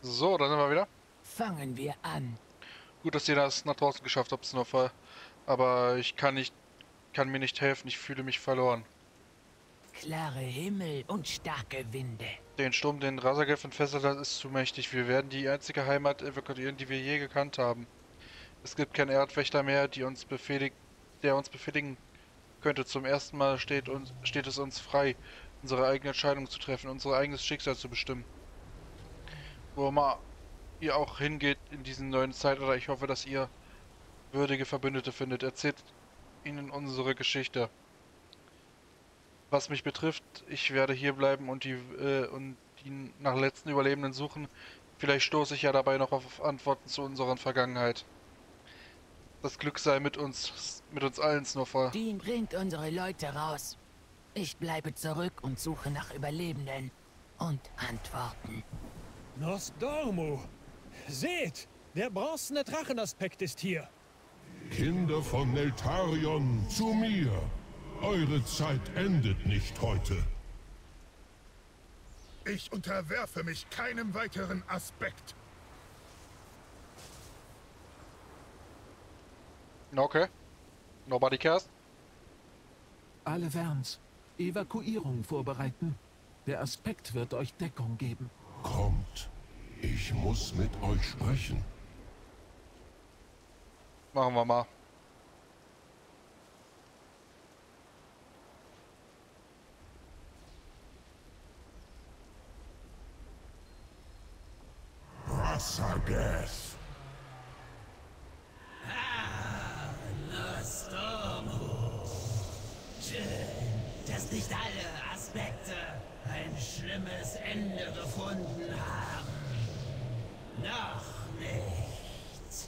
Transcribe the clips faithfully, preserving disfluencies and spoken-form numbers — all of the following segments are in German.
So, da sind wir wieder. Fangen wir an. Gut, dass ihr das nach draußen geschafft habt, Snowfall. Aber ich kann nicht, kann mir nicht helfen. Ich fühle mich verloren. Klare Himmel und starke Winde. Den Sturm, den Razagev entfesselt hat, ist zu mächtig. Wir werden die einzige Heimat evakuieren, die wir je gekannt haben. Es gibt keinen Erdwächter mehr, die uns befehligt, der uns befehligen könnte. Zum ersten Mal steht uns, steht es uns frei, unsere eigene Entscheidung zu treffen, unser eigenes Schicksal zu bestimmen. Wo immer ihr auch hingeht in diesem neuen Zeitalter, ich hoffe, dass ihr würdige Verbündete findet. Erzählt ihnen unsere Geschichte. Was mich betrifft, ich werde hier bleiben und die äh, und die nach letzten Überlebenden suchen. Vielleicht stoße ich ja dabei noch auf Antworten zu unserer Vergangenheit. Das Glück sei mit uns, mit uns allen, Snowfall. Dean bringt unsere Leute raus. Ich bleibe zurück und suche nach Überlebenden und Antworten. Nostormu! Seht! Der bronzene Drachenaspekt ist hier! Kinder von Neltarion, zu mir! Eure Zeit endet nicht heute. Ich unterwerfe mich keinem weiteren Aspekt. Okay. Nobody cares. Alle Verns, Evakuierung vorbereiten. Der Aspekt wird euch Deckung geben. Kommt, ich muss mit euch sprechen. Machen wir mal. Razagev. Schön, dass nicht alle Aspekte ein schlimmes Ende gefunden haben. Noch nicht.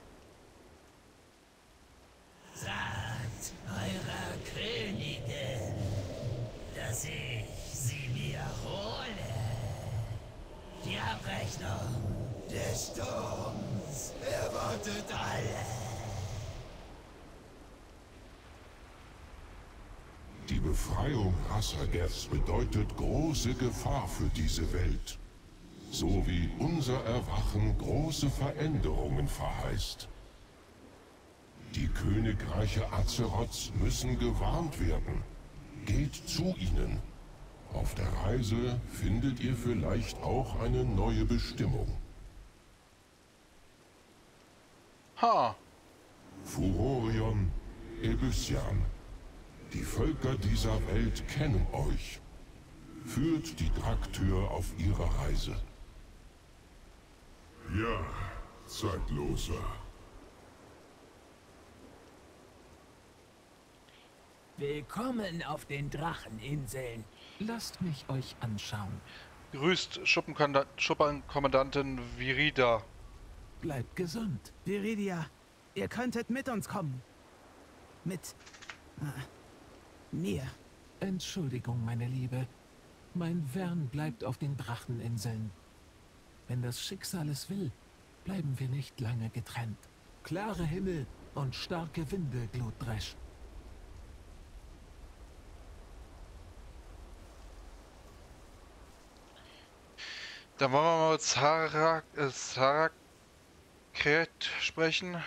Sagt eurer Königin, dass ich sie mir hole. Die Abrechnung des Sturms erwartet alle. Die Befreiung Razagevs bedeutet große Gefahr für diese Welt. So wie unser Erwachen große Veränderungen verheißt. Die Königreiche Azeroths müssen gewarnt werden. Geht zu ihnen. Auf der Reise findet ihr vielleicht auch eine neue Bestimmung. Ha. Furorion, Elysian. Die Völker dieser Welt kennen euch. Führt die Draktür auf ihre Reise. Ja, Zeitloser. Willkommen auf den Dracheninseln. Lasst mich euch anschauen. Grüßt Schuppenkanda- Schuppenkommandantin Virida. Bleibt gesund. Viridia, ihr könntet mit uns kommen. Mit... Äh, mir. Entschuldigung, meine Liebe. Mein Vern bleibt auf den Dracheninseln. Wenn das Schicksal es will, bleiben wir nicht lange getrennt. Klare Himmel und starke Winde, Glutdresch. Dann wollen wir mal mit Sarak, äh, Sarakret sprechen.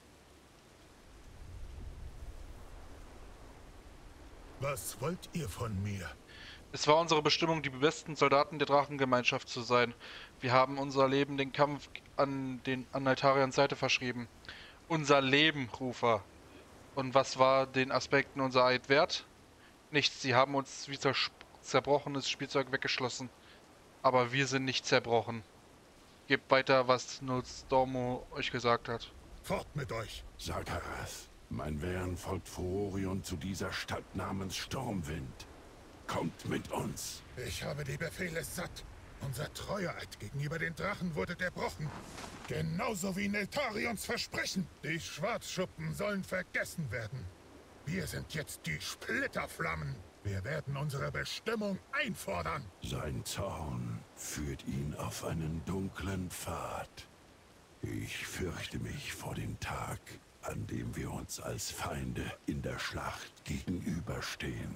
Was wollt ihr von mir? Es war unsere Bestimmung, die besten Soldaten der Drachengemeinschaft zu sein. Wir haben unser Leben den Kampf an den an Altarians Seite verschrieben. Unser Leben, Rufer. Und was war den Aspekten unser Eid wert? Nichts, sie haben uns wie zers zerbrochenes Spielzeug weggeschlossen. Aber wir sind nicht zerbrochen. Gebt weiter, was Nostormu euch gesagt hat. Fort mit euch! Sargeras, mein Vern folgt Furorion zu dieser Stadt namens Sturmwind. Kommt mit uns. Ich habe die Befehle satt. Unser Treueeid gegenüber den Drachen wurde gebrochen. Genauso wie Neltarions Versprechen. Die Schwarzschuppen sollen vergessen werden. Wir sind jetzt die Splitterflammen. Wir werden unsere Bestimmung einfordern. Sein Zorn führt ihn auf einen dunklen Pfad. Ich fürchte mich vor dem Tag, an dem wir uns als Feinde in der Schlacht gegenüberstehen.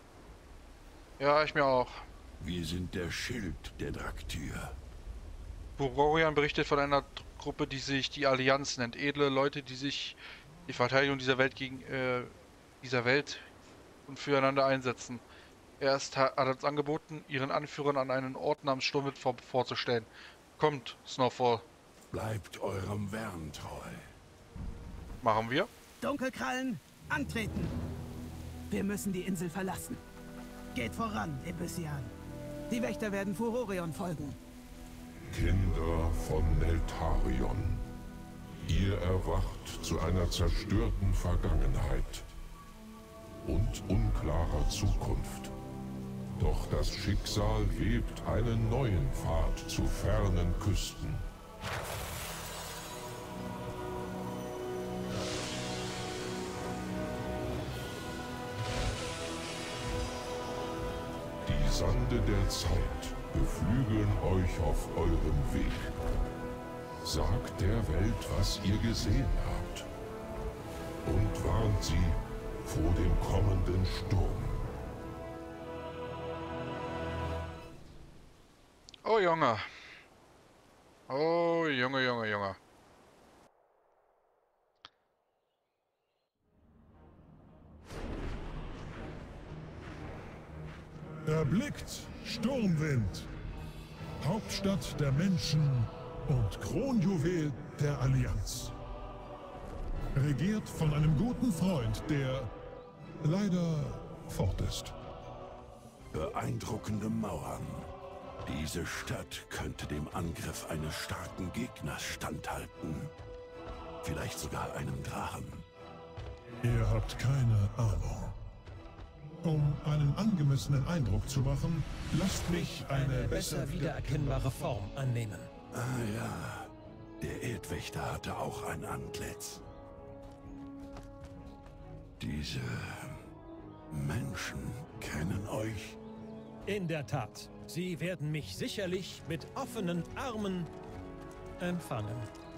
Ja, ich mir auch. Wir sind der Schild der Draktür. Furorian berichtet von einer Gruppe, die sich die Allianz nennt. Edle Leute, die sich die Verteidigung dieser Welt gegen äh, dieser Welt und füreinander einsetzen. Er ist, hat uns angeboten, ihren Anführern an einen Ort namens Sturmwind vor, vorzustellen. Kommt, Snowfall. Bleibt eurem Wern treu. Machen wir. Dunkelkrallen, antreten! Wir müssen die Insel verlassen. Geht voran, Ibysian. Die Wächter werden Furorion folgen. Kinder von Neltarion. Ihr erwacht zu einer zerstörten Vergangenheit und unklarer Zukunft. Doch das Schicksal webt einen neuen Pfad zu fernen Küsten. Die Sande der Zeit beflügeln euch auf eurem Weg. Sagt der Welt, was ihr gesehen habt. Und warnt sie vor dem kommenden Sturm. Oh Junge. Oh Junge, Junge, Junge. Erblickt Sturmwind, Hauptstadt der Menschen und Kronjuwel der Allianz. Regiert von einem guten Freund, der leider fort ist. Beeindruckende Mauern. Diese Stadt könnte dem Angriff eines starken Gegners standhalten. Vielleicht sogar einem Drachen. Ihr habt keine Ahnung. Um einen angemessenen Eindruck zu machen, lasst mich eine besser wiedererkennbare Form annehmen. Ah ja, der Erdwächter hatte auch ein Antlitz. Diese Menschen kennen euch? In der Tat. Sie werden mich sicherlich mit offenen Armen empfangen.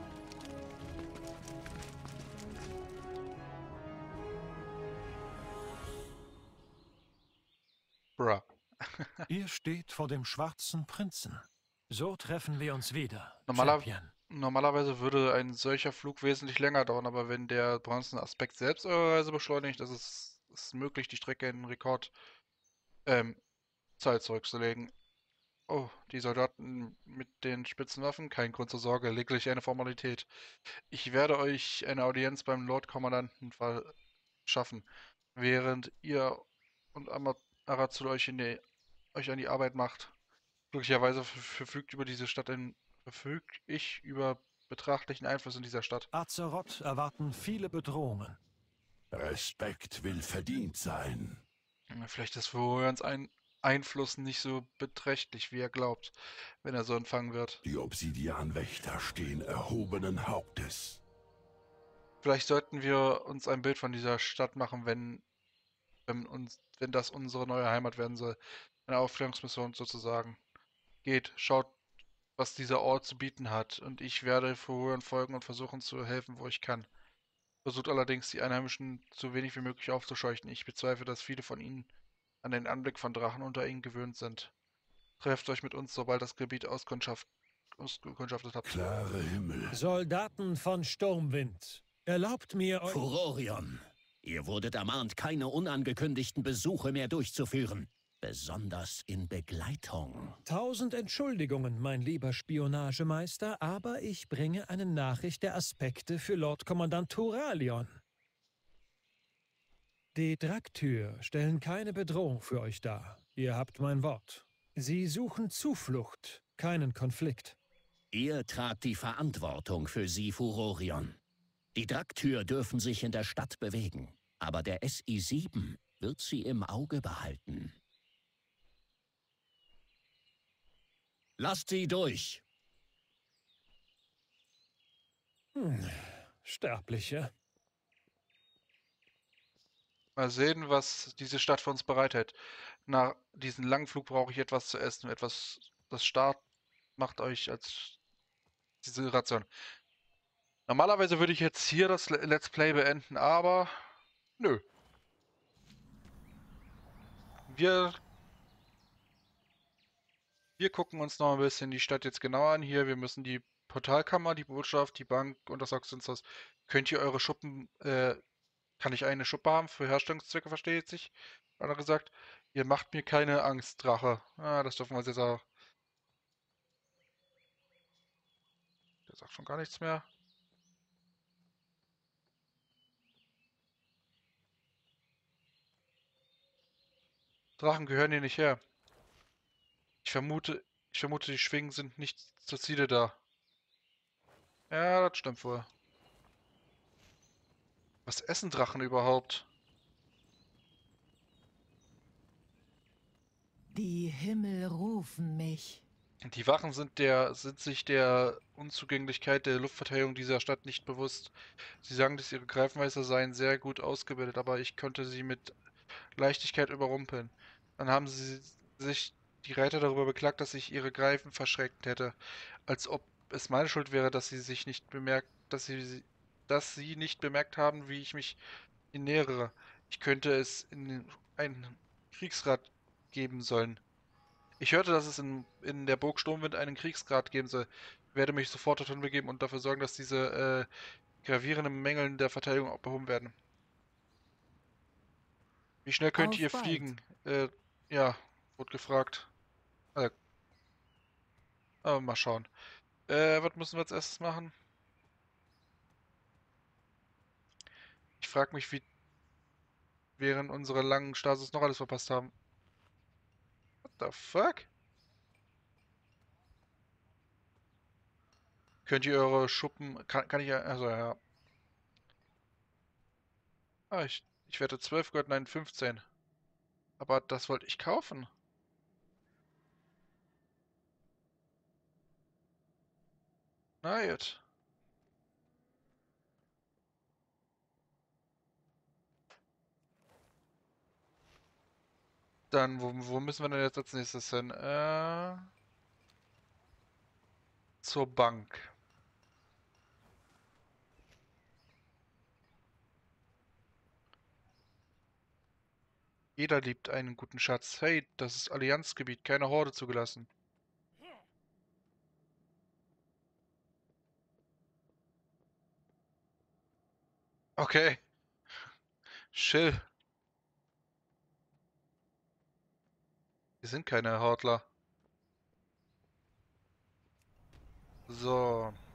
Bruh. Ihr steht vor dem schwarzen Prinzen. So treffen wir uns wieder, Normaler, Champion. normalerweise würde ein solcher Flug wesentlich länger dauern, aber wenn der bronzene Aspekt selbst eure Reise beschleunigt, ist es ist möglich, die Strecke in Rekord ähm, Zeit zurückzulegen. Oh, die Soldaten mit den spitzen Waffen? Kein Grund zur Sorge, lediglich eine Formalität. Ich werde euch eine Audienz beim Lordkommandanten verschaffen, während ihr und Ama- Arazul euch, in die, euch an die Arbeit macht. Glücklicherweise ver- verfügt über diese Stadt ein, verfügt ich über betrachtlichen Einfluss in dieser Stadt. Azeroth erwarten viele Bedrohungen. Respekt will verdient sein. Vielleicht ist Furorians ein Einfluss nicht so beträchtlich, wie er glaubt, wenn er so empfangen wird. Die Obsidianwächter stehen erhobenen Hauptes. Vielleicht sollten wir uns ein Bild von dieser Stadt machen, wenn, wenn, uns, wenn das unsere neue Heimat werden soll. Eine Aufklärungsmission sozusagen. Geht, schaut, was dieser Ort zu bieten hat, und ich werde Furorion folgen und versuchen zu helfen, wo ich kann. Versucht allerdings, die Einheimischen so wenig wie möglich aufzuscheuchen. Ich bezweifle, dass viele von ihnen an den Anblick von Drachen unter ihnen gewöhnt sind. Trefft euch mit uns, sobald das Gebiet auskundschaft, auskundschaftet habt. Klare Himmel. Soldaten von Sturmwind, erlaubt mir euch... Furorion, ihr wurdet ermahnt, keine unangekündigten Besuche mehr durchzuführen. Besonders in Begleitung. Tausend Entschuldigungen, mein lieber Spionagemeister, aber ich bringe eine Nachricht der Aspekte für Lordkommandant Turalion. Die Draktyr stellen keine Bedrohung für euch dar. Ihr habt mein Wort. Sie suchen Zuflucht, keinen Konflikt. Ihr tragt die Verantwortung für sie, Furorion. Die Draktyr dürfen sich in der Stadt bewegen, aber der S I sieben wird sie im Auge behalten. Lasst sie durch! Hm, Sterbliche. Mal sehen, was diese Stadt für uns bereithält. Nach diesem langen Flug brauche ich etwas zu essen, etwas, das Start macht euch als diese Ration. Normalerweise würde ich jetzt hier das Let's Play beenden, aber nö. Wir Wir gucken uns noch ein bisschen die Stadt jetzt genauer an. Hier, wir müssen die Portalkammer, die Botschaft, die Bank und das Auktionshaus. Könnt ihr eure Schuppen, äh, kann ich eine Schuppe haben für Herstellungszwecke, versteht sich? Hat er gesagt. Ihr macht mir keine Angst, Drache. Ah, das dürfen wir uns jetzt auch. Der sagt schon gar nichts mehr. Drachen gehören hier nicht her. Ich vermute, ich vermute, die Schwingen sind nicht zur Ziele da. Ja, das stimmt wohl. Was essen Drachen überhaupt? Die Himmel rufen mich. Die Wachen sind der, sind sich der Unzugänglichkeit der Luftverteidigung dieser Stadt nicht bewusst. Sie sagen, dass ihre Greifenmeister seien sehr gut ausgebildet, aber ich könnte sie mit Leichtigkeit überrumpeln. Dann haben sie sich die Reiter darüber beklagt, dass ich ihre Greifen verschreckt hätte, als ob es meine Schuld wäre, dass sie sich nicht bemerkt, dass sie, dass sie nicht bemerkt haben, wie ich mich ihnen nähere. Ich könnte es in einen Kriegsrat geben sollen. Ich hörte, dass es in, in der Burg Sturmwind einen Kriegsrat geben soll. Ich werde mich sofort dorthin begeben und dafür sorgen, dass diese äh, gravierenden Mängel der Verteidigung auch behoben werden. Wie schnell könnt Auf ihr bald. fliegen? Äh, ja, wurde gefragt. Äh, aber mal schauen. Äh, was müssen wir als erstes machen? Ich frage mich, wie während unserer langen Stasis noch alles verpasst haben. What the fuck? Könnt ihr eure Schuppen... Kann, kann ich ja... Also, ja. Ah, ich, ich wette zwölf Gold, nein, fünfzehn. Aber das wollte ich kaufen. Na jetzt. Dann, wo, wo müssen wir denn jetzt als nächstes hin? Äh, zur Bank. Jeder liebt einen guten Schatz. Hey, das ist Allianzgebiet, keine Horde zugelassen. Okay, chill. Wir sind keine Hortler. So.